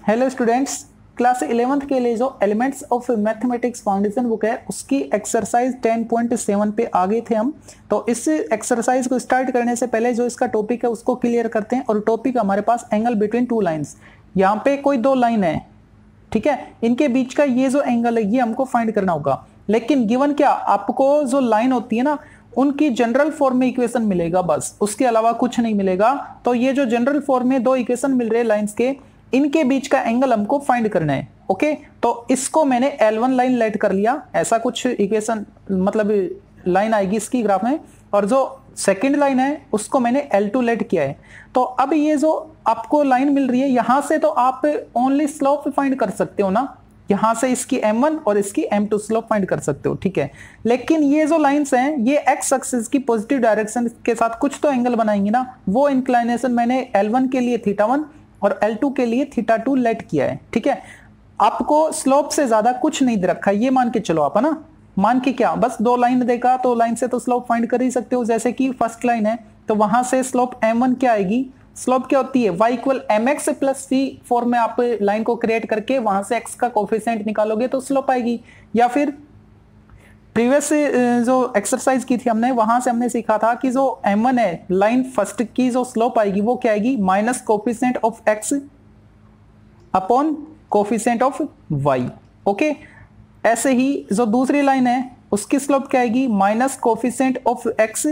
Hello students, class 11th के लिए जो elements of mathematics foundation book है उसकी एक्सरसाइज 10.7 पे आ गए थे हम। तो इस एक्सरसाइज को स्टार्ट करने से पहले जो इसका टॉपिक है उसको क्लियर करते हैं। और टॉपिक हमारे पास एंगल बिटवीन टू लाइंस। यहाँ पे कोई दो लाइन है, ठीक है, इनके बीच का ये जो एंगल है ये हमको फाइंड करना होगा। लेकिन गिवन क्या, आपको जो लाइन होती है ना उनकी जनरल फॉर्म में इक्वेशन मिलेगा, बस उसके अलावा कुछ नहीं मिलेगा। तो ये जो जनरल फॉर्म में दो इक्वेशन मिल रहे हैं लाइंस के, इनके बीच का एंगल हमको फाइंड करना है। ओके, तो इसको मैंने L1 लाइन लेट कर लिया, ऐसा कुछ इक्वेशन मतलब लाइन आएगी इसकी ग्राफ में। और जो सेकंड लाइन है उसको मैंने L2 लेट किया है। तो अब ये जो आपको लाइन मिल रही है यहां से तो आप ओनली स्लोप फाइंड कर सकते हो ना, यहां से इसकी M1 और इसकी M2 स्लोप फाइंड कर सकते हो, ठीक है। लेकिन ये जो लाइंस हैं ये एक्स एक्सिस की पॉजिटिव डायरेक्शन के साथ कुछ तो एंगल बनाएंगे ना, वो इंक्लाइनेशन मैंने L1 के लिए θ1 और L2 के लिए θ2 लेट किया है, ठीक है। आपको स्लोप से ज्यादा कुछ नहीं दे रखा है, ये मान के चलो आप, है ना। मान के क्या, बस दो लाइन देखा तो लाइन से तो स्लोप फाइंड कर ही सकते हो। जैसे कि फर्स्ट लाइन है तो वहां से स्लोप M1 क्या आएगी, स्लोप क्या होती है y equal mx plus c form में आप लाइन को क्रिएट करके वहां से x का कोफिशिएंट निकालोगे तो स्लोप आएगी। या फिर प्रीवियस जो एक्सरसाइज की थी हमने वहां से हमने सीखा था कि जो M1 है लाइन फर्स्ट की जो स्लोप आएगी वो क्या आएगी, minus coefficient of x upon coefficient of y। Okay, ऐसे ही जो दूसरी लाइन है उसकी स्लोप क्या आएगी, minus coefficient of x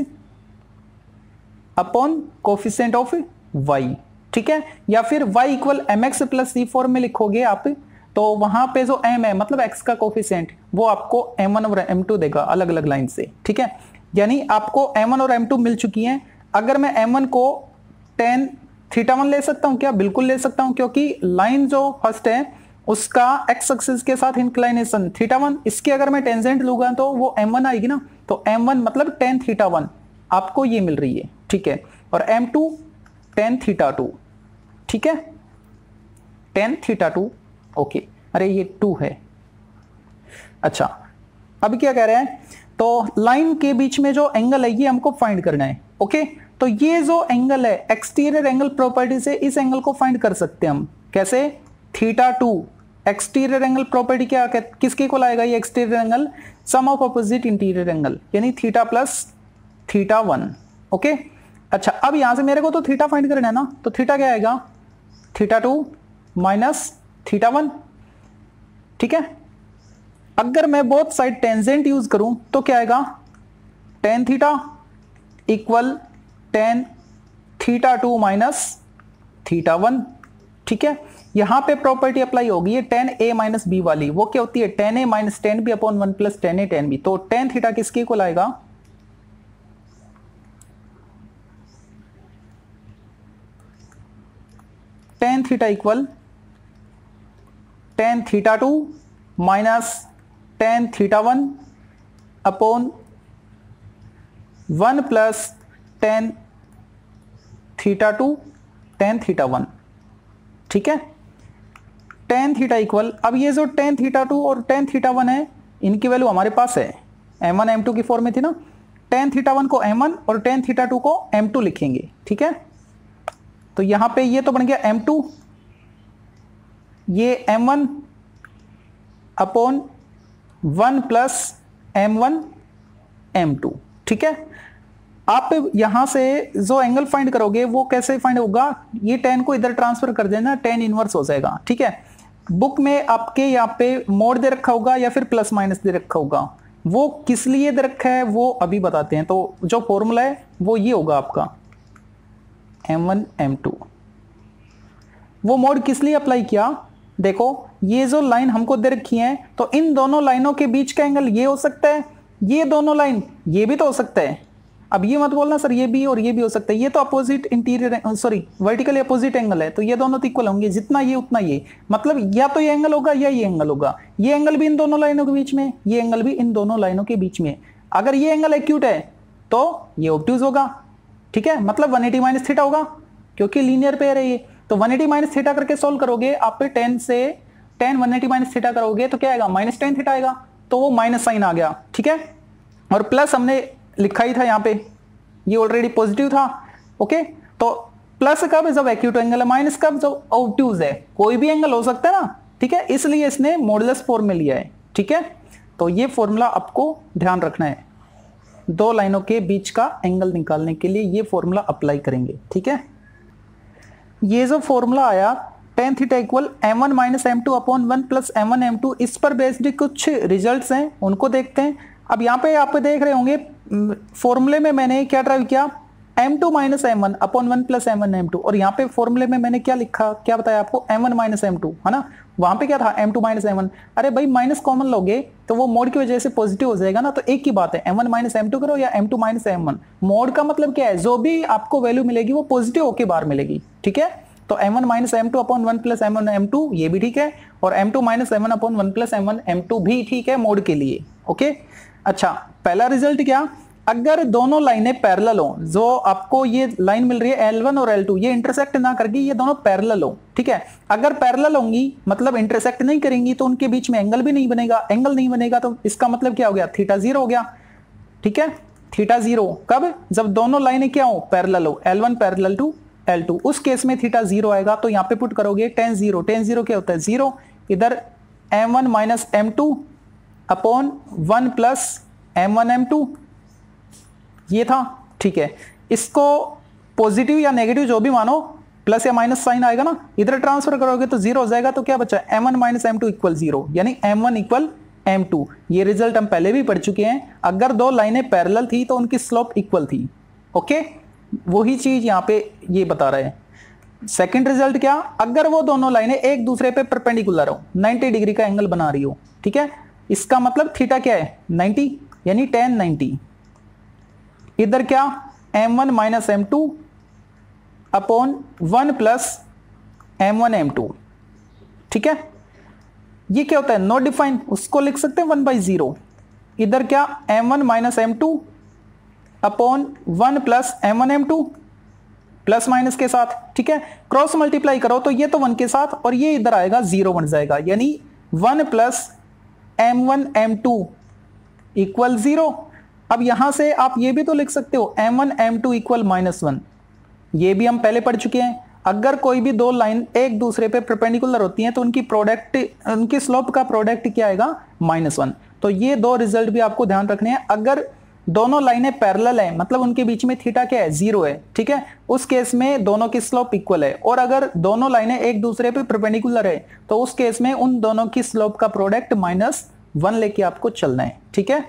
upon coefficient of y, ठीक है। या फिर y equal mx plus c form में लिखोगे आप तो वहां पे जो m है मतलब x का कोफिशिएंट वो आपको m1 और m2 देगा अलग अलग लाइन से, ठीक है। यानी आपको m1 और m2 मिल चुकी हैं। अगर मैं m1 को tan θ1 ले सकता हूं क्या, बिल्कुल ले सकता हूं, क्योंकि लाइन जो फर्स्ट है उसका x एक्सिस के साथ इंक्लाइनेशन θ1, इसकी अगर मैं टेंजेंट लूंगा तो वो m1 आएगी ना। तो m1 मतलब tan θ1 आपको ये मिल रही है, ठीक है। और m2 tan θ2, ठीक है, tan θ2। ओके, अरे ये 2 है। अच्छा, अब क्या कह रहे हैं, तो लाइन के बीच में जो एंगल है ये हमको फाइंड करना है। ओके, तो ये जो एंगल है एक्सटीरियर एंगल प्रॉपर्टी से इस एंगल को फाइंड कर सकते हैं हम। कैसे, θ2 एक्सटीरियर एंगल प्रॉपर्टी क्या किसके को लाएगा, ये exterior angle sum of opposite interior angle यानी θ प्लस θ1। ओके, अच्छा, अब यहां से मेरे को तो थीटा फाइंड करना है ना, तो थीटा क्या आएगा, θ2 माइनस θ1, ठीक है। अगर मैं बोथ साइड टेंजेंट यूज करूं तो क्या आएगा, tan theta equal tan θ2 minus θ1, ठीक है। यहां पे प्रॉपर्टी अप्लाई होगी है tan a माइनस b वाली, वो क्या होती है tan a minus tan b upon 1 plus tan a tan b। तो tan थीटा किसके को लाएगा, tan theta equal tan θ2 minus tan θ1 upon 1 plus tan θ2 tan θ1, ठीक है। tan थीटा इक्वल, अब ये जो tan θ2 और tan θ1 है इनकी वैल्यू हमारे पास है m1 m2 की फॉर्म में थी ना। tan θ1 को m1 और tan θ2 को m2 लिखेंगे, ठीक है। तो यहां पे ये तो बन गया m2, ये m1 upon 1 plus m1 m2, ठीक है। आप यहां से जो एंगल फाइंड करोगे वो कैसे फाइंड होगा, ये tan को इधर ट्रांसफर कर देना, tan इनवर्स हो जाएगा, ठीक है। बुक में आपके यहाँ पे मोड दे रखा होगा या फिर प्लस माइनस दे रखा होगा, वो किस लिए दे रखा है वो अभी बताते हैं। तो जो फॉर्मूला है वो ये होगा आपका m1 m2। वो मोड किस लिए अप्लाई किया, देखो ये जो लाइन हमको दे रखी है तो इन दोनों लाइनों के बीच का एंगल ये हो सकता है, ये दोनों लाइन ये भी तो हो सकता है। अब ये मत बोलना सर ये भी और ये भी हो सकता है, ये तो opposite interior sorry vertically opposite angle है, तो ये दोनों तो इक्वल होंगे, जितना ये उतना ये, मतलब या तो ये एंगल होगा या ये एंगल होगा। ये एंगल भी इन दोनों लाइनों के बीच में, ये एंगल भी इन दोनों लाइनों के बीच में। अगर ये एंगल एक्यूट है तो ये ऑब्ट्यूज होगा, ठीक है, मतलब 180 माइनस थीटा होगा क्योंकि लीनियर पेयर है ये। तो 180 माइनस थीटा करके सोल्व करोगे आप, tan से tan 180 माइनस थीटा करोगे तो क्या आएगा, माइनस tan थीटा आएगा, तो वो माइनस साइन आ गया, ठीक है। और प्लस हमने लिखा ही था यहाँ पे, ये ऑलरेडी पॉजिटिव था। ओके, तो प्लस कब, जब एक्यूट एंगल है, माइनस कब, जब ऑब्ट्यूज है। कोई भी एंगल हो सकता है ना, ठीक है, इसलिए इसने मॉडुलस फॉर्म में लिया है, ठीक है। तो ये फॉर्मूला आपको ध्यान रखना है, दो लाइनों के बीच का एंगल निकालने के लिए ये फॉर्मूला अप्लाई करेंगे, ठीक है। ये जो फॉर्मूला आया tan theta equal m1 minus m2 upon 1 plus m1 m2, इस पर बेस्ड कुछ रिजल्ट्स हैं, उनको देखते हैं। अब यहाँ पे आप देख रहे होंगे फॉर्मूले में मैंने क्या ड्राइव किया, m2 minus m1 upon 1 plus m1 m2, और यहाँ पे फॉर्मूले में मैंने क्या लिखा, क्या बताया आपको, m1 माइनस m2, है ना। वहां पे क्या था, m2 माइनस m1। अरे भाई माइनस कॉमन लोगे तो वो मोड की वजह से पॉजिटिव हो जाएगा ना, तो एक ही बात है, m1 माइनस m2 करो या m2 माइनस m1। मोड का मतलब क्या है, जो भी आपको वैल्यू मिलेगी वो पॉजिटिव होके बाहर मिलेगी, ठीक है। तो m1 minus m2 upon 1 plus m1 m2 ये भी ठीक है, और m2 minus m1 upon 1 plus m1 m2 भी ठीक है मोड के लिए, ओके। अच्छा, पहला रिजल्ट क्या, अगर दोनों लाइनें पैरेलल हो, जो आपको ये लाइन मिल रही है L1 और L2, ये इंटरसेक्ट ना करके ये दोनों पैरेलल हो, ठीक है। अगर पैरेलल होंगी मतलब इंटरसेक्ट नहीं करेंगी तो उनके बीच में एंगल भी नहीं बनेगा, एंगल नहीं बनेगा तो इसका मतलब क्या हो गया, थीटा 0 हो गया, ठीक है। थीटा 0 कब, जब दोनों लाइनें क्या हो, पैरेलल हो, L1 पैरेलल टू L2, उस केस में थीटा 0 आएगा। तो यहाँ पे पुट करोगे tan 0, tan 0 क्या होता है 0, इधर m1 minus m2 upon 1 plus m1 m2, ये था, ठीक है। इसको पॉजिटिव या नेगेटिव जो भी मानो, प्लस या माइनस साइन आएगा ना, इधर ट्रांसफर करोगे तो 0 हो जाएगा, तो क्या बचा, m1 माइनस m2 इक्वल 0, यानी m1 इक्वल m2। ये रिजल्ट हम पहले भी पढ़ चुके हैं, अगर दो लाइनें पैरेलल थी तो उनकी स्लोप इक्वल थी, ओके। वही चीज यहाँ पे ये बता रहे हैं। सेकंड रिजल्ट क्या, अगर वो दोनों लाइनें एक दूसरे पे परपेंडिकुलर हो, 90 डिग्री का एंगल बना रही हो, ठीक है, इसका मतलब थीटा क्या है 90, यानी tan 90। इधर क्या, m1 minus m2 upon 1 plus m1 m2, ठीक है। ये क्या होता है, नॉट डिफाइन, उसको लिख सकते हैं 1/0। इधर क्या, m1 minus m2 upon 1 plus m1 m2 plus minus के साथ, ठीक है। क्रॉस मल्टीप्लाई करो तो ये तो 1 के साथ और ये इधर आएगा 0 बन जाएगा, यानी 1 प्लस m1 m2 इक्वल 0। अब यहां से आप ये भी तो लिख सकते हो m1 m2 इक्वल -1, ये भी हम पहले पढ़ चुके हैं। अगर कोई भी दो लाइन एक दूसरे पे परपेंडिकुलर होती हैं तो उनकी प्रोडक्ट, उनकी स्लोप का प्रोडक्ट क्या आएगा, -1। तो ये दो रिजल्ट भी आपको ध्यान रखने हैं। अगर दोनों लाइनें पैरेलल हैं मतलब उनके बीच में थीटा क्या है, 0 है, ठीक है, उस केस में दोनों की स्लोप इक्वल है। और अगर दोनों लाइनें एक दूसरे पे परपेंडिकुलर है तो उस केस में उन दोनों की स्लोप का प्रोडक्ट -1 लेके आपको चलना है, ठीक है।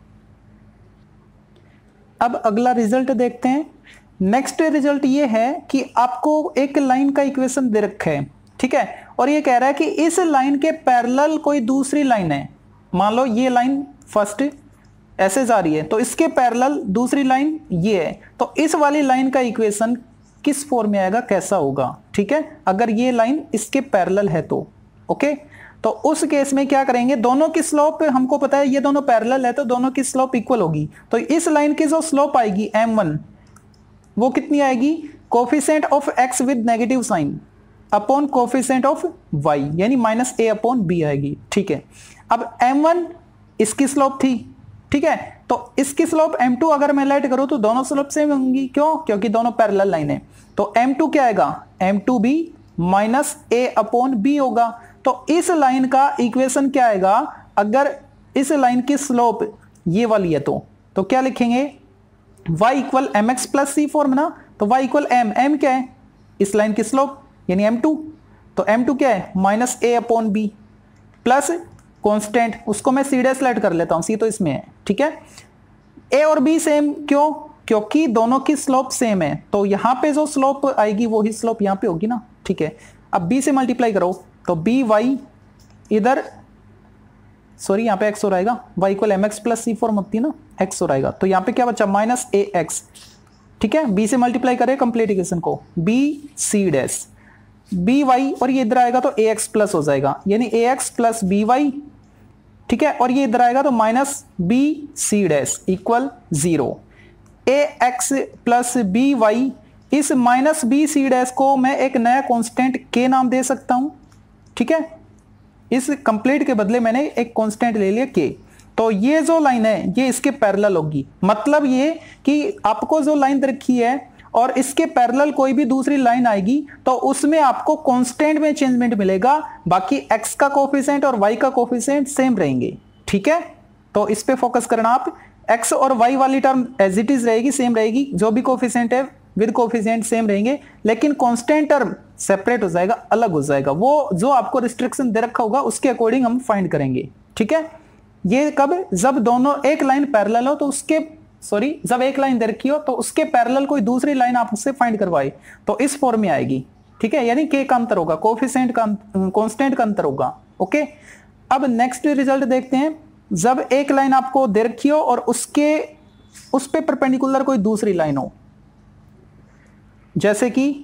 अब अगला रिजल्ट देखते हैं। नेक्स्ट रिजल्ट ये है कि आपको एक लाइन का इक्वेशन दे रखा है, ठीक है, और ये कह रहा है कि इस लाइन के पैरेलल कोई दूसरी लाइन है। मान लो ये लाइन फर्स्ट ऐसे जा रही है तो इसके पैरेलल दूसरी लाइन ये है, तो इस वाली लाइन का इक्वेशन किस फॉर्म में आएगा, कैसा होगा, ठीक है, अगर ये लाइन इसके पैरेलल है तो, ओके। तो उस केस में क्या करेंगे, दोनों की स्लोप हमको पता है ये दोनों पैरेलल है तो दोनों की स्लोप इक्वल होगी। तो इस लाइन की जो स्लोप आएगी m1 वो कितनी आएगी, coefficient of x with negative sign upon coefficient of y, यानी -a अपॉन b आएगी, ठीक है। अब m1 इसकी स्लोप थी, ठीक है, तो इसकी स्लोप m2 अगर मैं लेट करूं तो दोनों स्लोप सेम होंगी, क्यों, क्योंकि दोनों पैरेलल लाइन है। तो m2 क्या आएगा, m2 भी -a अपॉन b होगा। तो इस लाइन का इक्वेशन क्या आएगा, अगर इस लाइन की स्लोप ये वाली है तो क्या लिखेंगे, y equal mx plus c formula, तो y इक्वल m क्या है, इस लाइन की स्लोप यानी m2, तो m2 क्या है -a upon b plus constant, उसको मैं c डैश लेट कर लेता हूं, c तो इसमें है, ठीक है। a और b सेम, क्यों, क्योंकि दोनों की स्लोप सेम है, तो यहां पे जो स्लोप आएगी वही स्लोप यहां पे होगी ना, ठीक है। अब b से मल्टीप्लाई करो तो बी वाई, इधर सॉरी यहाँ पे x हो रहेगा, y equal mx plus c form होती है ना, x हो रहेगा, तो यहाँ पे क्या बचा -ax, ठीक है। b से मल्टीप्लाई करें कंप्लीट इक्वेशन को, b c dash B Y, और ये इधर आएगा तो ax प्लस हो जाएगा, यानी ax प्लस बी वाई, ठीक है, और ये इधर आएगा तो -b c dash equal 0। ax plus B Y, इस -b c डैश को मैं एक नया कांस्टेंट k नाम दे सकता हूं, ठीक है, इस कंप्लीट के बदले मैंने एक कांस्टेंट ले लिया k। तो ये जो लाइन है ये इसके पैरेलल होगी, मतलब ये कि आपको जो लाइन रखी है और इसके पैरेलल कोई भी दूसरी लाइन आएगी तो उसमें आपको कांस्टेंट में चेंजमेंट मिलेगा, बाकी x का कोफिशिएंट और y का कोफिशिएंट सेम रहेंगे। ठीक है, तो इस पे फोकस करना आप। x और y वाली टर्म एज इट इज रहेगी, सेम रहेगी, जो भी कोफिशिएंट है विद कोफिशिएंट सेम रहेंगे, लेकिन कांस्टेंट टर्म सेपरेट हो जाएगा, अलग हो जाएगा। वो जो आपको रिस्ट्रिक्शन दे रखा होगा उसके अकॉर्डिंग हम फाइंड करेंगे। ठीक है, ये कब, जब दोनों एक लाइन पैरेलल हो तो उसके जब एक लाइन दे रखी हो तो उसके पैरेलल कोई दूसरी लाइन आप उससे फाइंड करवाए तो इस फॉर्म में आएगी। ठीक है, यानी k का अंतर होगा, कोफिशिएंट का कांस्टेंट का अंतर होगा। ओके, अब नेक्स्ट रिजल्ट देखते हैं। जब एक लाइन आपको दे रखी हो और उस पे परपेंडिकुलर कोई दूसरी लाइन हो, जैसे कि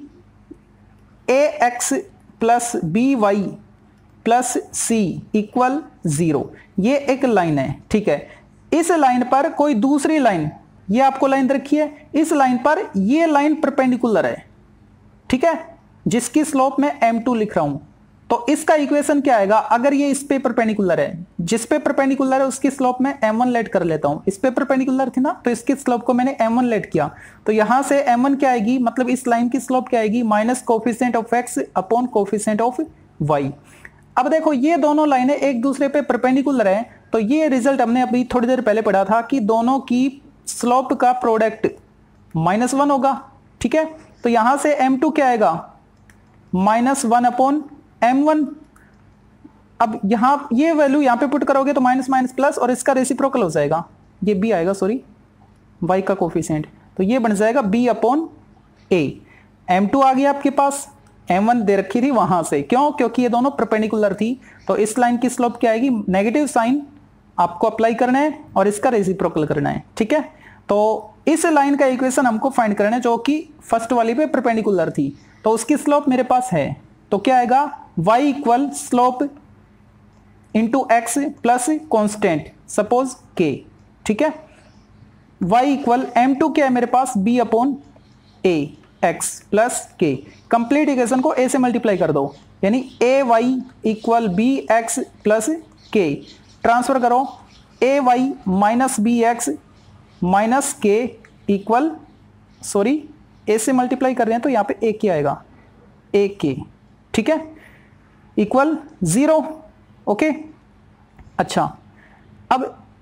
ax plus by plus c equal 0, ये एक लाइन है। ठीक है, इस लाइन पर कोई दूसरी लाइन, ये आपको लाइन दे रखी है, इस लाइन पर ये लाइन परपेंडिकुलर है। ठीक है, जिसकी स्लोप में m2 लिख रहा हूं, तो इसका इक्वेशन क्या आएगा? अगर ये इस पे परपेंडिकुलर है, जिस पे परपेंडिकुलर है उसकी स्लोप में m1 लेट कर लेता हूं। इस पे परपेंडिकुलर थी ना, तो इसकी स्लोप को मैंने m1 लेट किया, तो यहां से m1 क्या आएगी, मतलब इस लाइन की स्लोप क्या आएगी? Minus coefficient of x upon coefficient of y। अब देखो ये दोनों लाइनें एक दूसरे पे परपेंडिकुलर है, तो ये रिजल्ट हमने अभी थोड़ी देर पहले पढ़ा था कि दोनों की स्लोप का प्रोडक्ट -1 होगा। ठीक है, तो यहां से m2 क्या आएगा? -1 अपॉन m1। अब यहां ये वैल्यू यहां पे पुट करोगे तो माइनस माइनस प्लस, और इसका रेसिप्रोकल हो जाएगा, ये b आएगा, सॉरी y का कोफिशिएंट, तो ये बन जाएगा b अपॉन a। m2 आ गया आपके पास, m1 दे रखी थी वहां से, क्यों? क्योंकि ये दोनों परपेंडिकुलर थी, तो इस लाइन की स्लोप क्या आएगी? नेगेटिव साइन आपको अप्लाई करना है और इसका रेसिप्रोकल करना है। ठीक है, तो इस लाइन का इक्वेशन हमको फाइंड करना है जो कि फर्स्ट वाली पे परपेंडिकुलर थी, तो उसकी स्लोप मेरे पास है, तो क्या आएगा? y equal slope into X plus constant suppose k। ठीक है, y इक्वल m2 क्या है मेरे पास? b upon a x plus k। Complete equation को a से मल्टीप्लाई कर दो, यानी ay equal B X plus k। Transfer करो, ay minus B X minus K equal, sorry a से मल्टीप्लाई कर रहे हैं तो यहाँ पे a क्या आएगा? a k। ठीक है, इक्वल 0। ओके, अच्छा, अब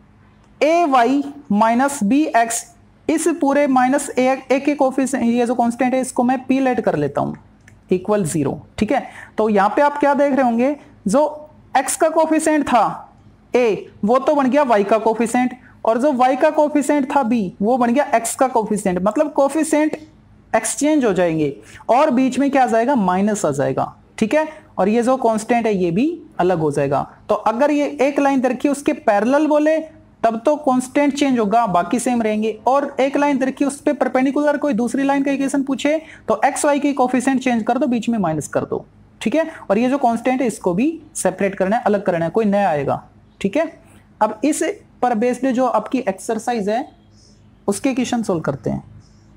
ay माइनस बी एक्स, इस पूरे माइनस ए के कोफिशिएंट, ये जो कांस्टेंट है इसको मैं p लेट कर लेता हूं, इक्वल 0। ठीक है, तो यहां पे आप क्या देख रहे होंगे, जो x का कोफिशिएंट था a वो तो बन गया y का कोफिशिएंट, और जो y का कोफिशिएंट था b वो बन गया x का कोफिशिएंट, मतलब कोफिशिएंट एक्सचेंज हो जाएंगे और बीच में क्या आ जाएगा? माइनस आ जाएगा। ठीक है, और ये जो कांस्टेंट है ये भी अलग हो जाएगा। तो अगर ये एक लाइन दे रखी है उसके पैरेलल बोले तब तो कांस्टेंट चेंज होगा, बाकी सेम रहेंगे, और एक लाइन दे रखी है उस पे परपेंडिकुलर कोई दूसरी लाइन का इक्वेशन पूछे तो एक्स वाई की कोफिशिएंट चेंज कर दो, बीच में माइनस कर दो। ठीक है, और ये जो कांस्टेंट है इसको भी सेपरेट करना है, अलग करना है, कोई नया आएगा। ठीक है, अब इस पर बेस्ड जो आपकी एक्सरसाइज है उसके क्वेश्चन सोल्व करते हैं।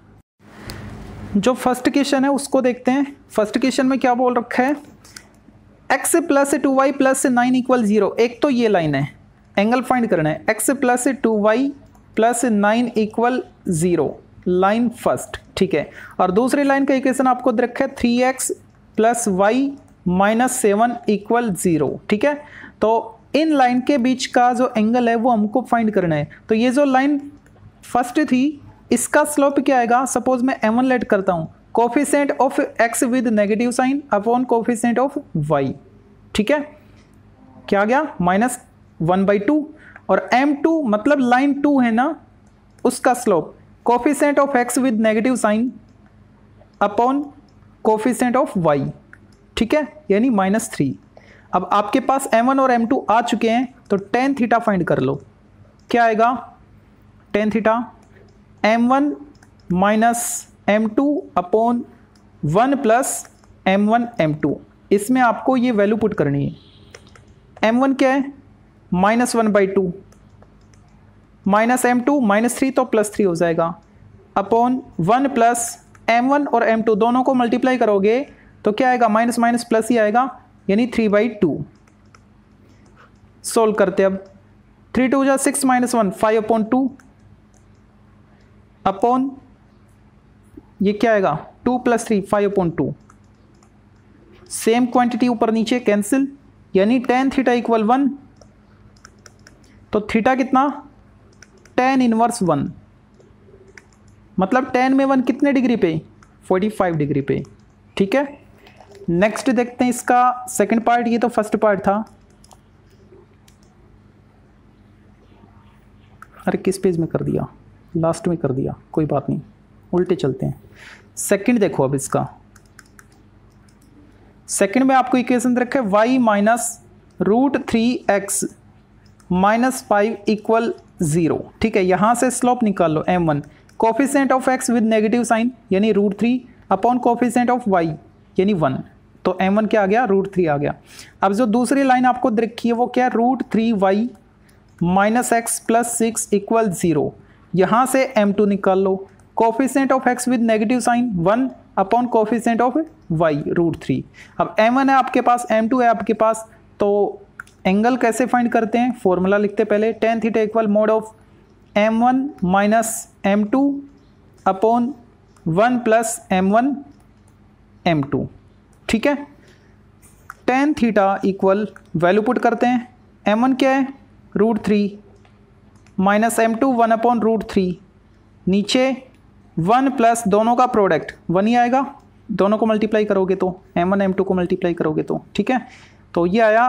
जो फर्स्ट क्वेश्चन है उसको देखते हैं। फर्स्ट क्वेश्चन में क्या बोल रखा है? x plus 2y plus 9 equal 0। एक तो ये लाइन है, एंगल फाइंड करना है, x plus 2y plus 9 equal 0, line first. ठीक है, और दूसरी लाइन का इक्वेशन आपको दे रखा है 3x plus y minus 7 equal 0। ठीक है, तो इन लाइन के बीच का जो एंगल है वो हमको फाइंड करना है। तो ये जो लाइन फर्स्ट थी इसका स्लोप क्या आएगा? सपोज मैं m1 लेट करता हूँ, coefficient of x with negative sign upon coefficient of y। ठीक है, क्या आ गया? -1/2, और m2 मतलब लाइन 2 है ना, उसका slope coefficient of x with negative sign upon coefficient of y। ठीक है, यानी -3। अब आपके पास m1 और m2 आ चुके हैं, तो tan थीटा फाइंड कर लो। क्या आएगा? tan theta m1 minus m2 upon 1 plus m1 m2। इसमें आपको ये वैल्यू पुट करनी है। m1 क्या है? -1/2, माइनस m2 -3 तो +3 हो जाएगा, अपॉन 1 प्लस m1 और m2 दोनों को मल्टीप्लाई करोगे तो क्या आएगा? माइनस माइनस प्लस ही आएगा, यानी 3/2। सोल्व करते अब, 3 2 6 -1 5/2 अपॉन ये क्या आएगा 2 + 3 5/2, सेम क्वांटिटी ऊपर नीचे कैंसिल, यानी tan थीटा इक्वल 1, तो थीटा कितना tan इनवर्स 1, मतलब tan में 1 कितने डिग्री पे 45 डिग्री पे। ठीक है, नेक्स्ट देखते हैं इसका सेकंड पार्ट, ये तो फर्स्ट पार्ट था। अरे किस पेज में कर दिया, लास्ट में कर दिया, कोई बात नहीं, उल्टे चलते हैं। सेकंड देखो अब इसका, सेकंड में आपको इक्वेशन रखे y - √3x - 5 = 0। ठीक है, यहां से स्लोप निकाल लो m1, coefficient of x with negative sign यानी √3 अपॉन कोफिशिएंट ऑफ y यानी 1, तो m1 क्या आ गया √3 आ गया। अब जो दूसरी लाइन आपको रखी है वो क्या √3y - x + 6 = 0, यहाँ से m2 निकाल लो, coefficient of x with negative sign 1 upon coefficient of y √3। अब m1 है आपके पास, m2 है आपके पास, तो एंगल कैसे फाइंड करते हैं, फॉर्मूला लिखते पहले, tan theta equal mod of m1 - m2 upon 1 + m1 m2। ठीक है, tan theta equal value put करते हैं, m1 क्या है √3 - m2 1/√3, नीचे 1 प्लस दोनों का प्रोडक्ट 1 ही आएगा, दोनों को मल्टीप्लाई करोगे तो m1 m2 को मल्टीप्लाई करोगे तो। ठीक है, तो ये आया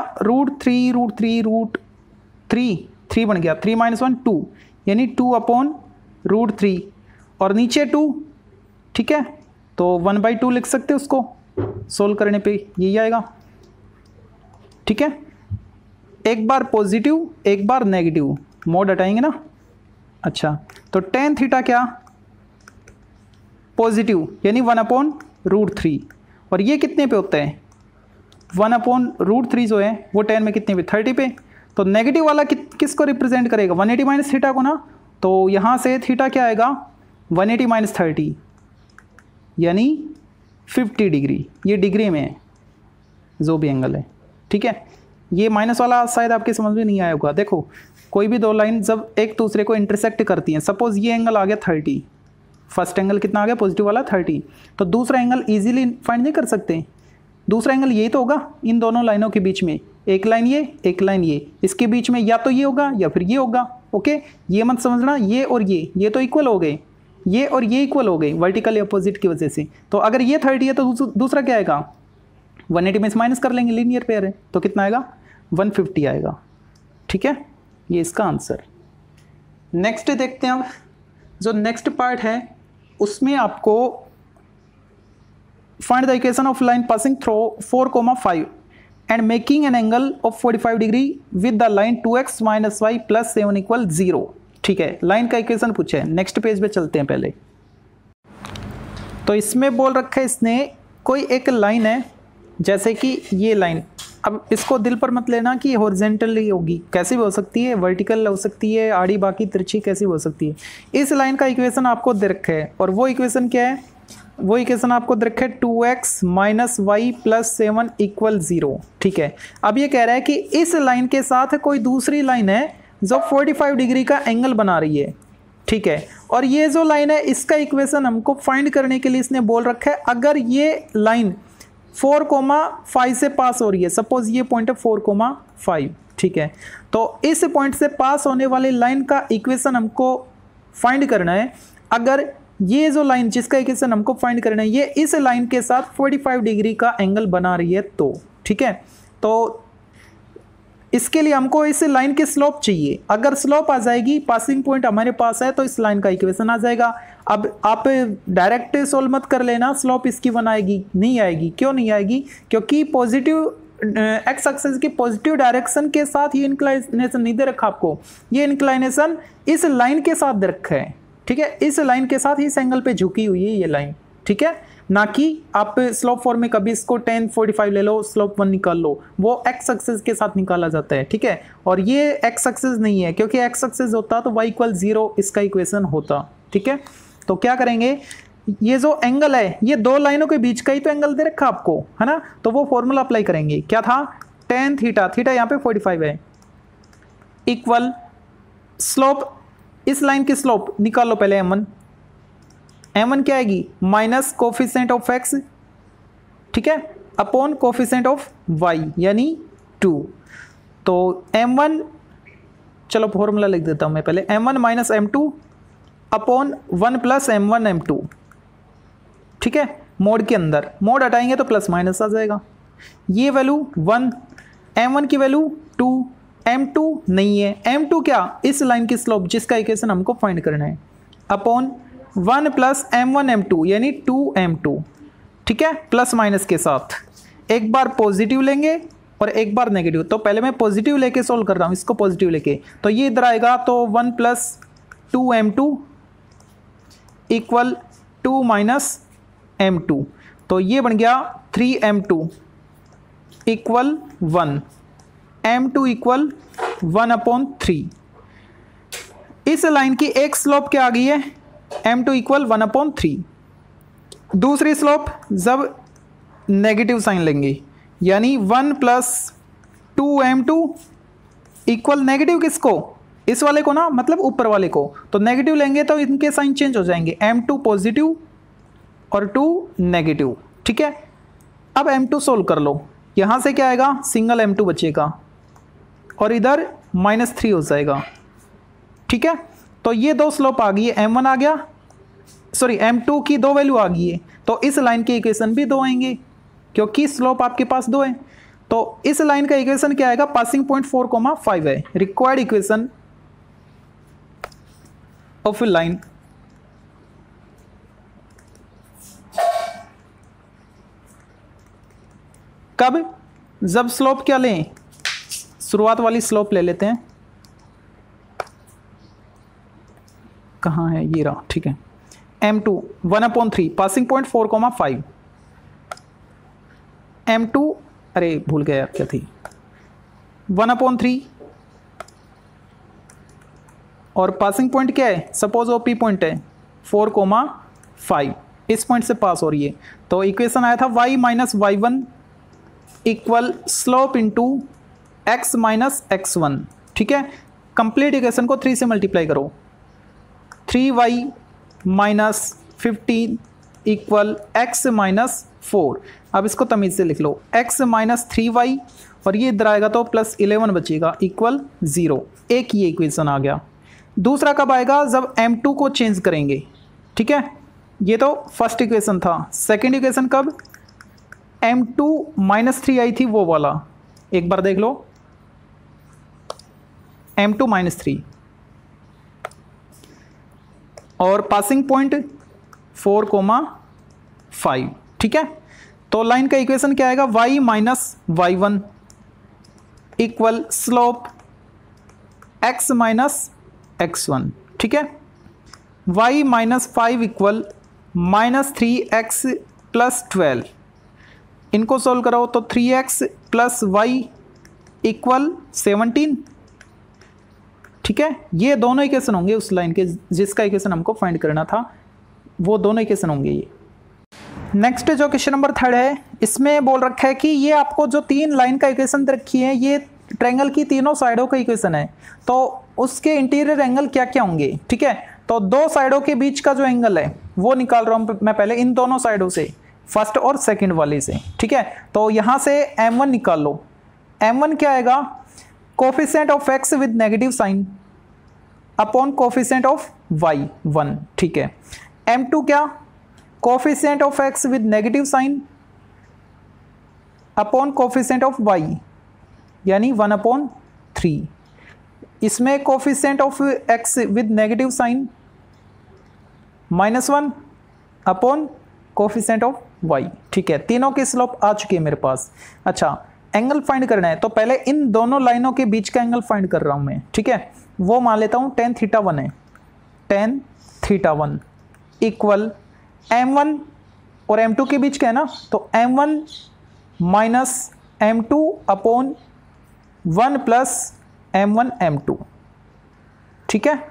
√3 3 बन गया, 3 - 1 2 यानी 2/√3 और नीचे 2। ठीक है, तो 1/2 लिख सकते हो उसको, सोल्व करने पे यही आएगा। ठीक है, एक बार पॉजिटिव एक बार नेगेटिव, मोड हटाएंगे ना। अच्छा, तो tan थीटा क्या पॉजिटिव यानी 1/√3, और ये कितने पे होता है 1/√3 जो है वो tan में कितने पे 30 पे, तो नेगेटिव वाला किसको रिप्रेजेंट करेगा 180 - थीटा को ना, तो यहाँ से थीटा क्या आएगा 180 - 30 यानी 50 डिग्री, ये डिग्री में है जो भी एंगल है। ठीक है, ये माइनस वाला शायद आपके समझ में नहीं आया होगा। देखो कोई भी दो लाइन जब एक दूसरे को इंटरसेक्ट करती हैं, सपोज ये एंगल आ गया 30, फर्स्ट एंगल कितना आ गया पॉजिटिव वाला 30, तो दूसरा एंगल इजीली फाइंड नहीं कर सकते, दूसरा एंगल यही तो होगा इन दोनों लाइनों के बीच में, एक लाइन ये एक लाइन ये, इसके बीच में या तो ये होगा या फिर ये होगा। ओके, ये मत समझना ये और ये तो इक्वल हो गए, ये और ये इक्वल हो गए वर्टिकल अपोजिट की वजह से। तो अगर ये 30 है तो दूसरा क्या आएगा 180 में से माइनस कर लेंगे, लीनियर पेयर है, तो कितना आएगा 150 आएगा। ठीक है, ये इसका आंसर। नेक्स्ट देखते हैं अब, जो नेक्स्ट पार्ट है उसमें आपको find the equation of line passing through 4,5 and making an angle of 45 degree with the line 2x - y + 7 = 0। ठीक है, लाइन का इक्वेशन पूछे है। नेक्स्ट पेज पे चलते हैं पहले, तो इसमें बोल रखा है इसने कोई एक लाइन है जैसे कि ये लाइन, अब इसको दिल पर मत लेना कि हॉरिजॉन्टली होगी, कैसे भी हो सकती है, वर्टिकल हो सकती है, आड़ी बाकी तिरछी कैसी भी हो सकती है। इस लाइन का इक्वेशन आपको दे रखा है, और वो इक्वेशन क्या है, वो इक्वेशन आपको दे रखा है 2x - y + 7 = 0। ठीक है, अब ये कह रहा है कि इस लाइन के साथ कोई दूसरी लाइन है जो 45 डिग्री का एंगल बना रही है। ठीक है, और ये जो लाइन है इसका इक्वेशन हमको फाइंड करने के लिए इसने बोल रखा है, अगर ये लाइन 4,5 से पास हो रही है, सपोज ये पॉइंट है 4,5। ठीक है, तो इस पॉइंट से पास होने वाली लाइन का इक्वेशन हमको फाइंड करना है। अगर ये जो लाइन जिसका इक्वेशन हमको फाइंड करना है ये इस लाइन के साथ 45 डिग्री का एंगल बना रही है तो। ठीक है, तो इसके लिए हमको इस लाइन की स्लोप चाहिए, अगर स्लोप आ जाएगी, पासिंग पॉइंट हमारे पास है, तो इस लाइन का इक्वेशन आ जाएगा। अब आप डायरेक्ट सोल्व मत कर लेना, स्लोप इसकी बनाएगी नहीं आएगी। क्यों नहीं आएगी, क्योंकि पॉजिटिव एक्स एक्सिस की पॉजिटिव डायरेक्शन के साथ ये इंक्लाइनेशन नहीं दे रखा आपको, ये इंक्लाइनेशन इस लाइन के साथ दे रखा है। ठीक है, इस लाइन के साथ इस एंगल पे झुकी हुई है ये लाइन। ठीक है, ना कि आप स्लोप फॉर्म में कभी इसको tan 45 ले लो, स्लोप 1 निकाल लो, वो एक्स एक्सिस के साथ निकाला जाता है। ठीक है, और ये एक्स एक्सिस नहीं है, क्योंकि एक्स एक्सिस होता तो y = 0 इसका इक्वेशन होता। ठीक है, तो क्या करेंगे, ये जो एंगल है ये दो लाइनों के बीच का ही तो एंगल दे रखा आपको, है ना, तो वो फॉर्मूला अप्लाई करेंगे। क्या था, tan थीटा, थीटा यहाँ पे 45 है, इक्वल स्लोप, इस लाइन की स्लोप निकाल लो पहले m1, m1 क्या आएगी माइनस कोफिशिएंट ऑफ x, ठीक है, अपॉन कोफिशिएंट ऑफ y यानी 2। तो m1, चलो फॉर्मूला लिख देता हूं मैं पहले, m1 minus m2 upon 1 plus m1 m2, ठीक है, मोड के अंदर, मोड हटाएंगे तो प्लस माइनस आ जाएगा। ये वैल्यू 1, m1 की वैल्यू 2, m2 नहीं है, m2 क्या, इस लाइन की स्लोप जिसका इक्वेशन हमको फाइंड करना है, अपॉन 1 प्लस m1 m2 यानी 2m2, ठीक है, प्लस माइनस के साथ। एक बार पॉजिटिव लेंगे और एक बार नेगेटिव, तो पहले मैं पॉजिटिव लेके सोल्व कर रहा हूँ, इसको पॉजिटिव लेके, तो ये इधर आएगा, तो 1 plus 2m2 equal 2 minus m2, तो ये बन गया 3m2 equal 1, m2 equal 1 upon 3। इस लाइन की एक स्लोप क्या आ गई है, m2 इक्वल 1 अपॉन 3। दूसरी स्लोप जब नेगेटिव साइन लेंगे, यानी 1 प्लस 2m2 इक्वल नेगेटिव किसको, इस वाले को ना, मतलब ऊपर वाले को, तो नेगेटिव लेंगे तो इनके साइन चेंज हो जाएंगे, m2 पॉजिटिव और 2 नेगेटिव, ठीक है। अब m2 सोल्व कर लो, यहाँ से क्या आएगा, सिंगल m2 बचेगा और इधर -3 हो जाएगा, ठीक है। तो ये दो स्लोप आ गई है, m1 आ गया, सॉरी m2 की दो वैल्यू आ गई है, तो इस लाइन के इक्वेशन भी दो आएंगे क्योंकि स्लोप आपके पास दो है। तो इस लाइन का इक्वेशन क्या आएगा, पासिंग पॉइंट 4,5 है, required equation of a line कब, जब स्लोप क्या लें, शुरुआत वाली स्लोप ले लेते हैं, कहाँ है, ये रहा, ठीक है, m2 1/3 पासिंग पॉइंट 4,5, m2 अरे भूल गया यार क्या थी, 1/3 और पासिंग पॉइंट क्या है, सपोज वो p पॉइंट है 4,5, इस पॉइंट से पास हो रही है, तो इक्वेशन आया था y minus y1 equal slope into x minus x1, ठीक है। कंप्लीट इक्वेशन को 3 से मल्टीप्लाई करो, 3y minus 15 equal x minus 4। अब इसको तमीज़ से लिख लो, x माइनस 3y और ये इधर आएगा तो प्लस 11 बचेगा इक्वल 0। एक ये इक्वेशन आ गया। दूसरा कब आएगा, जब m2 को चेंज करेंगे, ठीक है, ये तो फर्स्ट इक्वेशन था। सेकेंड इक्वेशन कब, m2 -3 आई थी वो वाला, एक बार देख लो, m2 -3 और पासिंग पॉइंट 4,5, ठीक है। तो लाइन का इक्वेशन क्या आएगा, y minus y1 equal slope x minus x1, ठीक है। y minus 5 equal -3x plus 12, इनको सोल्व करो तो 3x प्लस y इक्वल 17, ठीक है। ये दोनों इक्वेशन होंगे उस लाइन के जिसका इक्वेशन हमको फाइंड करना था, वो दोनों इक्वेशन होंगे ये। नेक्स्ट जो क्वेश्चन नंबर 3 है, इसमें बोल रखा है कि ये आपको जो 3 लाइन का इक्वेशन रखी है, ये ट्रायंगल की तीनों साइडों का इक्वेशन है, तो उसके इंटीरियर एंगल क्या क्या होंगे, ठीक है। तो दो साइडों के बीच का जो एंगल है वो निकाल रहा हूँ मैं पहले इन दोनों साइडों से, फर्स्ट और सेकंड वाले से, ठीक है। तो यहाँ से m1 निकाल लो, m1 क्या आएगा, coefficient of x with negative sign upon coefficient of y 1, ठीक है। m2 क्या, coefficient of x with negative sign upon coefficient of y यानी 1/3। इसमें coefficient of x with negative sign -1 upon coefficient of y, ठीक है। तीनों की slope आ चुकी है मेरे पास। अच्छा, एंगल फाइंड करना है, तो पहले इन दोनों लाइनों के बीच का एंगल फाइंड कर रहा हूं मैं, ठीक है। वो मान लेता हूं tan θ1 है, tan θ1 इक्वल m1 और m2 के बीच का है ना, तो m1 minus m2 upon 1 plus m1 m2, ठीक है।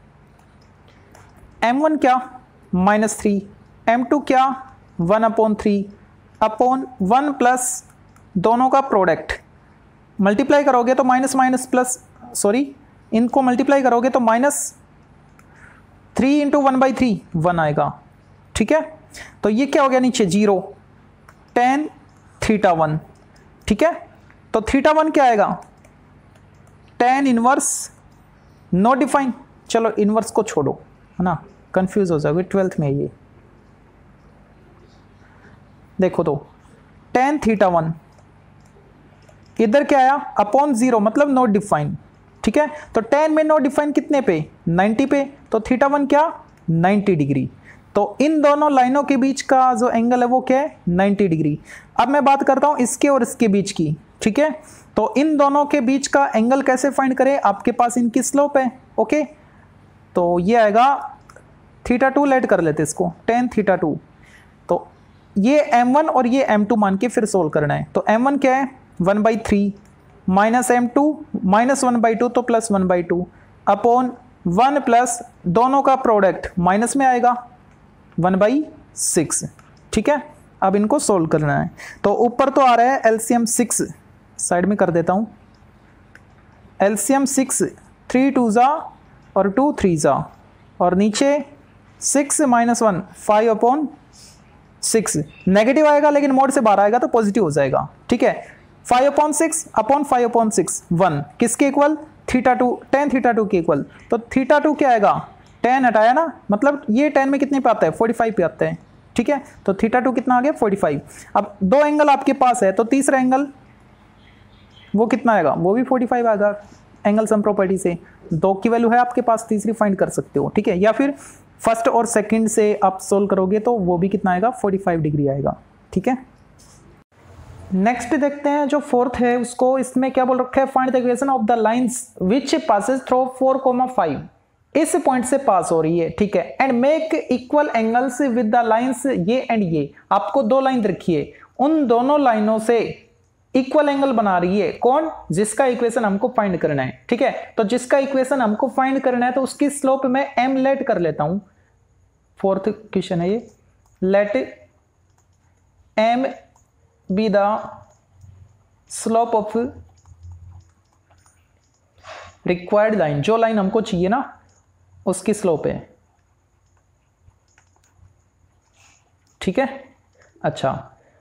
m1 क्या, -3, m2 क्या, 1/3 अपॉन 1 प्लस दोनों का प्रोडक्ट, मल्टीप्लाई करोगे तो माइनस माइनस प्लस, सॉरी इनको मल्टीप्लाई करोगे तो -3 × 1/3 1 आएगा, ठीक है। तो ये क्या हो गया नीचे 0 tan θ1, ठीक है। तो θ1 क्या आएगा tan इनवर्स नो डिफाइन, चलो इनवर्स को छोड़ो है ना, कंफ्यूज हो जाओगे 12th में। ये देखो तो tan θ1 इधर क्या आया अपॉन 0 मतलब नॉट डिफाइन, ठीक है। तो tan में नॉट डिफाइन कितने पे 90 पे, तो θ1 क्या 90 डिग्री। तो इन दोनों लाइनों के बीच का जो एंगल है वो क्या है 90 डिग्री। अब मैं बात करता हूं इसके और इसके बीच की, ठीक है। तो इन दोनों के बीच का एंगल कैसे फाइंड करें, आपके पास इनकी स्लोप है, ओके। तो ये आएगा θ2 लेट कर लेते इसको tan θ2। तो ये m1 और ये m2 मान के फिर सोल्व करना है। तो m1 क्या है 1/3 माइनस m2 माइनस 1/2 तो प्लस 1/2 अपॉन 1 प्लस दोनों का प्रोडक्ट माइनस में आएगा 1/6, ठीक है। अब इनको सोल्व करना है। तो ऊपर तो आ रहा है एलसीएम 6, साइड में कर देता हूं। एलसीएम 6 3 2 जा और 2 3 जा, और नीचे 6 माइनस 1 5/6 नेगेटिव आएगा लेकिन मोड से बाहर आएगा तो पॉजिटिव हो जाएगा, ठीक है। 5/6 अपॉन 5/6 1 किसके इक्वल θ2 tan θ2 के इक्वल। तो θ2 क्या आएगा tan हटाया ना, मतलब ये tan में कितने पे आता है 45 पे आता है, ठीक है। तो θ2 कितना आ गया 45। अब दो एंगल आपके पास है तो तीसरा एंगल वो कितना आएगा, वो भी 45 आएगा एंगल सम प्रॉपर्टी से। दो की वैल्यू है आपके पास, तीसरी फाइंड कर सकते हो, ठीक है। या फिर फर्स्ट और सेकंड से आप सोल्व करोगे तो वो भी कितना आएगा 45 डिग्री आएगा, ठीक है। नेक्स्ट देखते हैं जो फोर्थ है उसको, इसमें क्या बोल रखा है find the equation of the lines which passes through 4,5 इस पॉइंट से पास हो रही है, ठीक है। And make equal angles with the lines ये एंड ये। आपको दो लाइन रखिए, उन दोनों लाइनों से इक्वल एंगल बना रही है कौन, जिसका इक्वेशन हमको फाइंड करना है, ठीक है। तो जिसका इक्वेशन हमको फाइंड करना है तो उसकी स्लोप में m लेट कर लेता हूं। फोर्थ क्वेश्चन है ये, let m be the slope of required line, जो लाइन हमको चाहिए ना उसकी स्लोप है, ठीक है। अच्छा,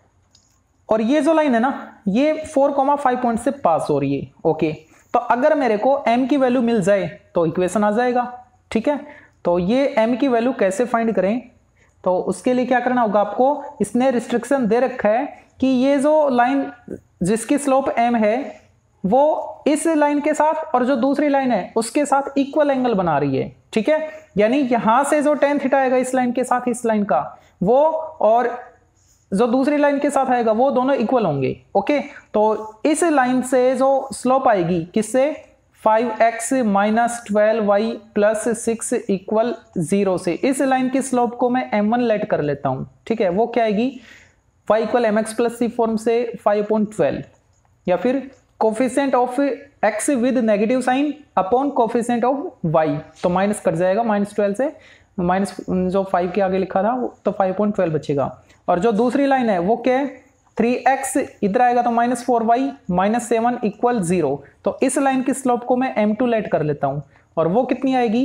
और ये जो लाइन है ना ये 4,5 पॉइंट से पास हो रही है, ओके। तो अगर मेरे को m की वैल्यू मिल जाए तो इक्वेशन आ जाएगा, ठीक है। तो ये m की वैल्यू कैसे फाइंड करें, तो उसके लिए क्या करना होगा आपको, इसने रिस्ट्रिक्शन दे रखा है कि ये जो लाइन जिसकी स्लोप m है वो इस लाइन के साथ और जो दूसरी लाइन है उसके साथ इक्वल एंगल बना रही है, ठीक है। यानी यहां से जो tan थीटा आएगा इस लाइन के साथ इस लाइन का, वो और जो दूसरी लाइन के साथ आएगा वो दोनों इक्वल होंगे, ओके। तो इस लाइन से जो स्लोप आएगी किससे 5x minus 12y plus 6 equal 0 से, इस लाइन की स्लोप को मैं m1 लेट कर लेता हूं, ठीक है। वो क्या आएगी y equal mx plus c form से 5/12, या फिर coefficient of x with negative sign upon coefficient of y, तो माइनस कट जाएगा -12 से, माइनस जो 5 के आगे लिखा था तो 5/12 बचेगा। और जो दूसरी लाइन है वो क्या है 3x इधर आएगा तो -4y माइनस 7 इक्वल 0। तो इस लाइन की स्लोप को मैं m2 लेट कर लेता हूं और वो कितनी आएगी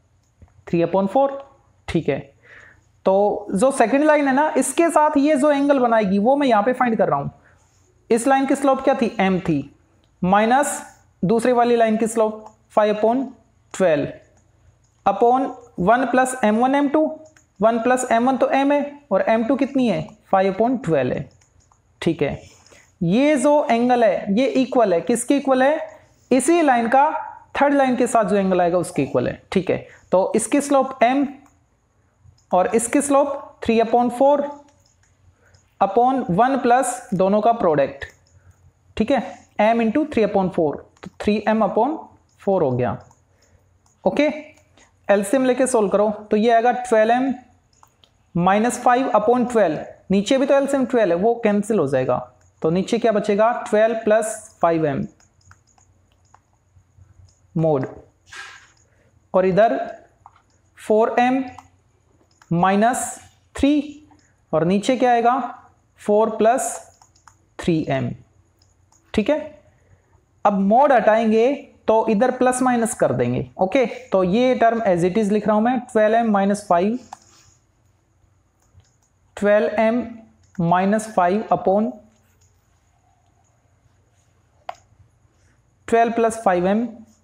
3/4, ठीक है। तो जो सेकंड लाइन है ना इसके साथ ये जो एंगल बनाएगी वो मैं यहां पे फाइंड कर रहा हूं। इस लाइन की स्लोप क्या थी m थी, माइनस दूसरी वाली लाइन की slope 5/12 upon 1 plus m1 m2, 1 plus m1 तो m है और m2 कितनी है 5/12 है, ठीक है। ये जो एंगल है ये इक्वल है, किसके इक्वल है, इसी लाइन का थर्ड लाइन के साथ जो एंगल आएगा उसके इक्वल है, ठीक है। तो इसकी स्लोप m और इसकी स्लोप 3/4 अपॉन 1 प्लस दोनों का प्रोडक्ट, ठीक है, m इंटू 3/4, तो 3m/4 हो गया, ओके। एलसीएम लेके सोल्व करो तो ये आएगा 12m माइनस 5/12, नीचे भी तो एलसीएम 12 है वो कैंसिल हो जाएगा, तो नीचे क्या बचेगा 12 प्लस 5m मोड, और इधर 4m माइनस 3 और नीचे क्या आएगा 4 प्लस 3m, ठीक है। अब मोड हटाएंगे तो इधर प्लस माइनस कर देंगे, ओके। तो ये टर्म एज इट इज लिख रहा हूं मैं 12m minus 5 12m minus 5 upon 12 plus 5m,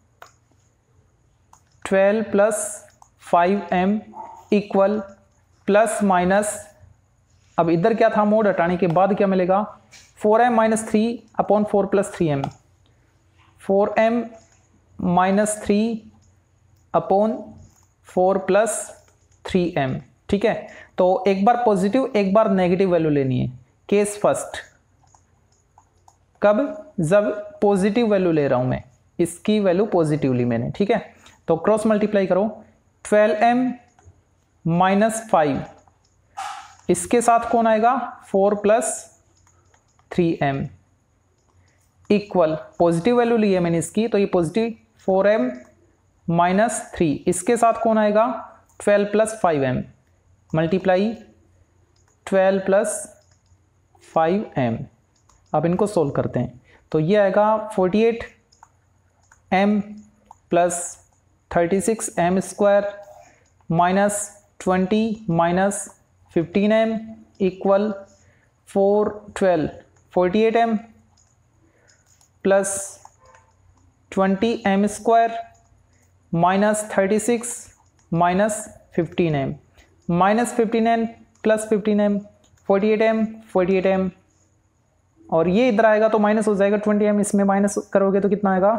12 plus 5m equal plus minus, अब इधर क्या था, मोड हटाने के बाद क्या मिलेगा, 4m minus 3 upon 4 plus 3m, 4m minus 3 upon 4 plus 3m। ठीक है, तो एक बार पॉजिटिव एक बार नेगेटिव वैल्यू लेनी है। केस फर्स्ट, कब, जब पॉजिटिव वैल्यू ले रहा हूं मैं, इसकी वैल्यू पॉजिटिव ली मैंने। ठीक है, तो क्रॉस मल्टीप्लाई करो, 12m माइनस 5, इसके साथ कौन आएगा, 4 plus 3m equal, positive value ली है मैंने इसकी, तो ये पॉजिटिव 4m माइनस 3, इसके साथ कौन आएगा, 12 plus 5m multiply 12 plus 5m। अब इनको सोल्व करते हैं, तो ये आएगा 48m plus 36m square minus 20 minus 15m equal 412, 48m plus 20m square minus 36 minus 15m, minus 15m plus 15m, 48m और ये इधर आएगा तो माइनस हो जाएगा 20m, इसमें माइनस करोगे तो कितना आएगा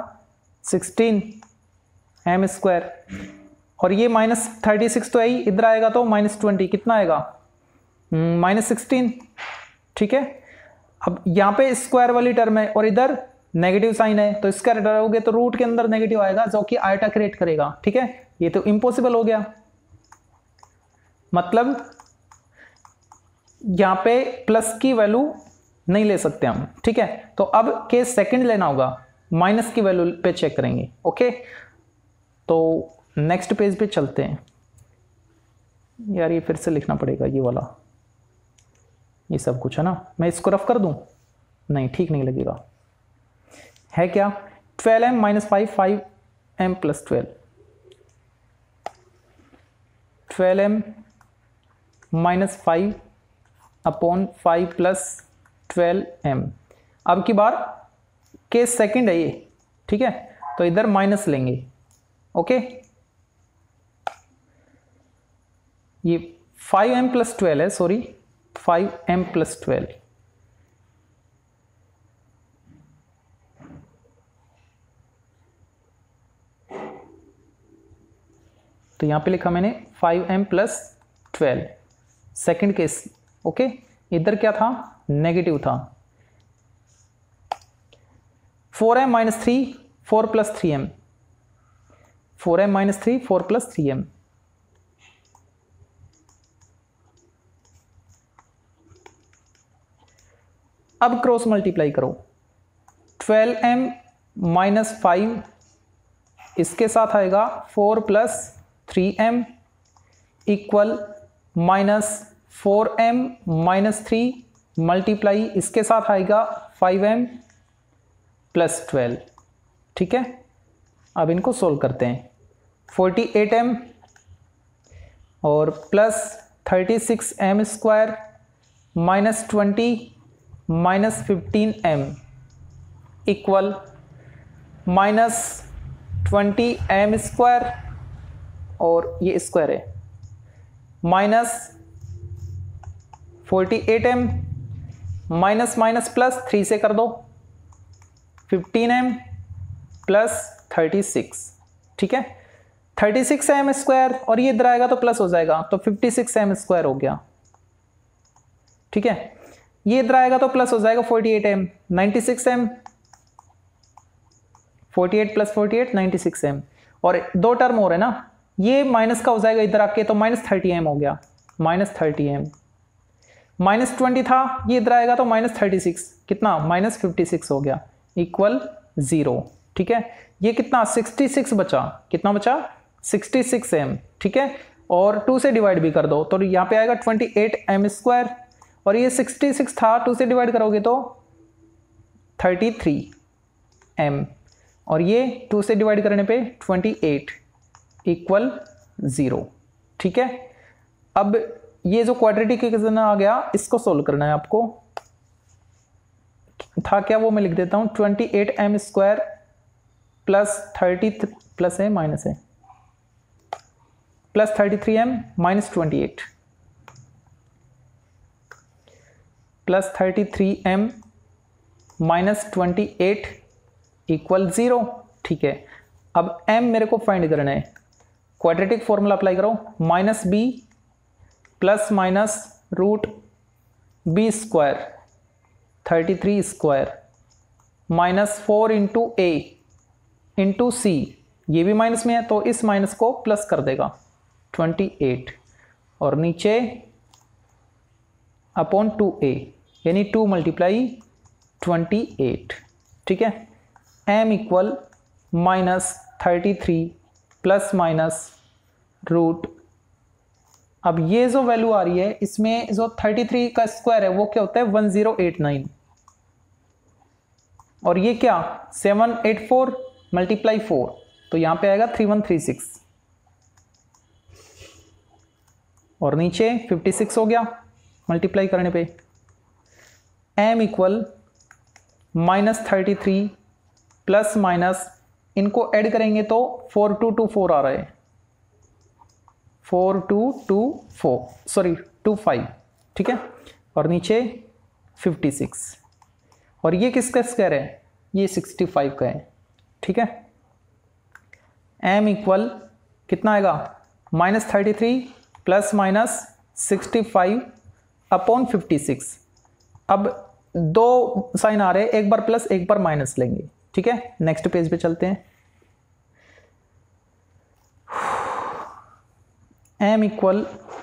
16m स्क्वायर, और ये माइनस 36 तो है ही, इधर आएगा तो माइनस 20, कितना आएगा माइनस 16। ठीक है, अब यहाँ पे स्क्वायर वाली टर्म है और इधर नेगेटिव साइन है, तो स्क्वायर हटाओगे तो रूट के अंदर नेगेटिव आएगा जो कि आयटा क्रिएट करेगा। ठीक है, ये तो इम्पॉसिबल हो गया, मतलब यहां पे प्लस की वैल्यू नहीं ले सकते हम। ठीक है, तो अब केस सेकंड लेना होगा, माइनस की वैल्यू पे चेक करेंगे। ओके, तो नेक्स्ट पेज पे चलते हैं। यार ये फिर से लिखना पड़ेगा ये वाला, ये सब कुछ है ना, मैं इसको रफ कर दूं, नहीं ठीक नहीं लगेगा। है क्या, 12m minus 5, 5m plus 12, 12m minus 5 upon 5 plus 12m। अब की बार केस सेकंड है ये। ठीक है, तो इधर माइनस लेंगे। ओके, ये 5m प्लस 12 है, सॉरी 5m प्लस 12, तो यहां पे लिखा मैंने 5m plus 12, second case. Okay, इधर क्या था, नेगेटिव था, 4m minus 3, 4 plus 3m, 4m minus 3, 4 plus 3m, अब क्रॉस मल्टीप्लाई करो, 12m माइनस 5, इसके साथ आएगा 4 plus 3m equal minus 4m minus 3 multiply, इसके साथ आएगा 5m प्लस 12। ठीक है, अब इनको सोल्व करते हैं, 48m और plus 36m square minus 20 minus 15m equal minus 20m square, और ये स्क्वायर है, minus 48m minus minus plus 3 से कर दो, 15m प्लस 36। ठीक है, 36m स्क्वायर और ये इधर आएगा तो प्लस हो जाएगा, तो 56m स्क्वायर हो गया। ठीक है, ये इधर आएगा तो प्लस हो जाएगा 48m, 96m, 48 प्लस 48 96m, और दो टर्म हो रहे ना, ये माइनस का हो जाएगा इधर आके, तो माइनस 30m हो गया, माइनस 30m, माइनस 20 था, ये इधर आएगा तो माइनस 36, कितना माइनस 56 हो गया, इक्वल 0। ठीक है, ये कितना 66 बचा, कितना बचा 66m। ठीक है, और 2 से डिवाइड भी कर दो, तो यहाँ पे आएगा 28m स्क्वायर, और ये 66 था, 2 से डिवाइड करोगे तो 33m, और ये 2 से डिवाइड करने पे 28 इक्वल 0। ठीक है, अब ये जो क्वाड्रेटिक इक्वेशन आ गया इसको सोल्व करना है आपको। था क्या वो मैं लिख देता हूं, 28m स्क्वायर प्लस 30 प्लस है माइनस है plus 33m minus 28 plus 33m minus 28 equal 0। ठीक है, अब m मेरे को फाइंड करना है। क्वाड्रेटिक फॉर्मूला अप्लाई करो, minus b plus minus root b square 33 square minus 4 into a into c, ये भी माइनस में है तो इस माइनस को प्लस कर देगा 28 और नीचे अपॉन 2a यानी 2 मल्टीप्लाई 28। ठीक है, m equal minus 33 plus minus root, अब ये जो वैल्यू आ रही है इसमें जो 33 का स्क्वायर है वो क्या होता है 1089 और ये क्या 784 मल्टीप्लाई 4 तो यहां पे आएगा 3136 और नीचे 56 हो गया मल्टीप्लाई करने पे। m equal minus 33 plus minus, इनको ऐड करेंगे तो 4224 आ रहा है, 4224 सॉरी 25। ठीक है, और नीचे 56 और ये किसका स्क्वायर है, ये 65 का है। ठीक है, m इक्वल कितना आएगा माइनस 33 प्लस माइनस 65 अपॉन 56। अब दो साइन आ रहे हैं, एक बार प्लस एक बार माइनस लेंगे। ठीक है, नेक्स्ट पेज पे चलते हैं। m equal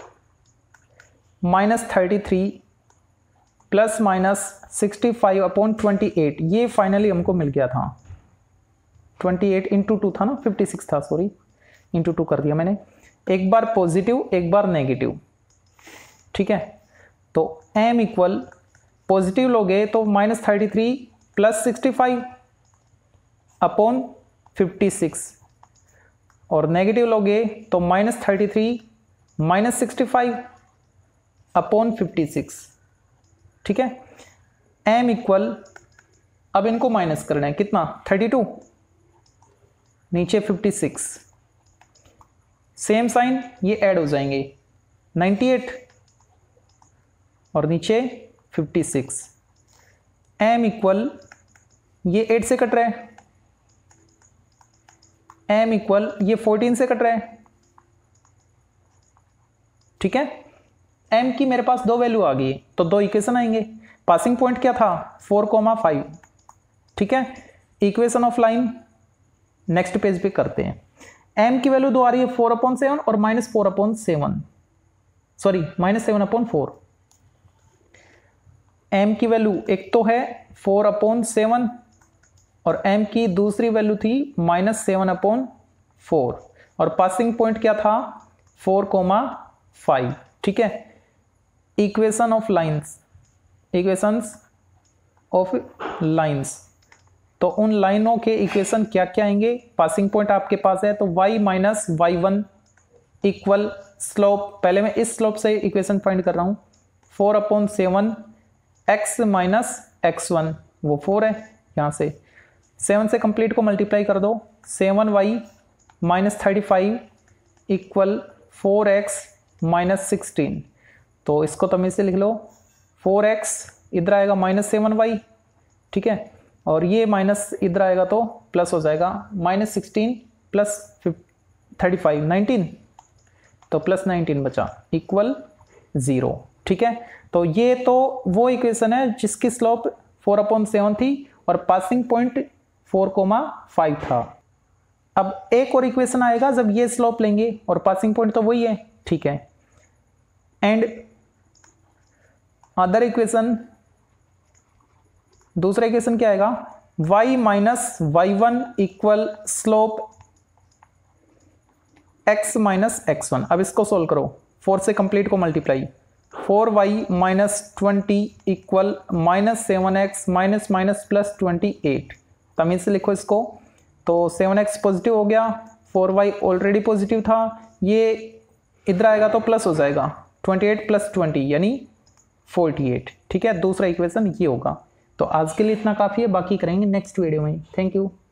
minus 33 plus minus 65 upon 28, ये फाइनली हमको मिल गया था 28 इंटू 2 था ना, 56 था सॉरी, इंटू 2 कर दिया मैंने, एक बार पॉजिटिव एक बार नेगेटिव। ठीक है, तो m इक्वल पॉजिटिव लोगे तो माइनस 33 प्लस 65 अपॉन 56 और नेगेटिव लोगे तो माइनस 33 माइनस 65 अपॉन 56। ठीक है, m इक्वल, अब इनको माइनस करना है कितना 32 नीचे 56, सेम साइन ये ऐड हो जाएंगे 98 और नीचे 56। m इक्वल ये 8 से कट रहा है, m इक्वल ये 14 से कट रहा है। ठीक है, m की मेरे पास दो वैल्यू आ गई तो दो इक्वेशन आएंगे। पासिंग पॉइंट क्या था 4,5। ठीक है, equation of line next page पे करते हैं। m की वैल्यू दो आ रही है 4/7 और माइनस 4/7 सॉरी माइनस 7/4। m की वैल्यू एक तो है 4/7 और m की दूसरी वैल्यू थी माइनस 7/4 और पासिंग पॉइंट क्या था 4,5। ठीक है, equation of lines, equations of lines, तो उन लाइनों के इक्वेशन क्या क्या आएंगे। पासिंग पॉइंट आपके पास है तो y minus y1 equal slope, पहले मैं इस स्लोप से इक्वेशन फाइंड कर रहा हूं 4/7 x माइनस x1 वो 4 है, यहां से 7 से कंप्लीट को मल्टीप्लाई कर दो 7y minus 35 equal 4x minus 16, तो इसको तमीज से लिख लो 4x इधर आएगा माइनस 7y। ठीक है, और ये माइनस इधर आएगा तो प्लस हो जाएगा माइनस 16 प्लस 35 19, तो प्लस 19 बचा इक्वल 0। ठीक है, तो ये तो वो इक्वेशन है जिसकी स्लोप 4/7 थी और पासिंग पॉइंट 4,5 था। अब एक और इक्वेशन आएगा जब ये स्लोप लेंगे और पासिंग पॉइंट तो वही है। ठीक है, एंड अदर इक्वेशन, दूसरा इक्वेशन क्या आएगा y minus y1 equal slope x minus x1। अब इसको सोल्व करो, 4 से कंप्लीट को multiply 4y minus 20 equal minus 7x minus minus plus 28। तमीज से लिखो इसको, तो 7x पॉजिटिव हो गया, 4y ऑलरेडी पॉजिटिव था, ये इधर आएगा तो प्लस हो जाएगा 28 + 20 यानी 48। ठीक है, दूसरा इक्वेशन ये होगा। तो आज के लिए इतना काफ़ी है, बाकी करेंगे नेक्स्ट वीडियो में। Thank you.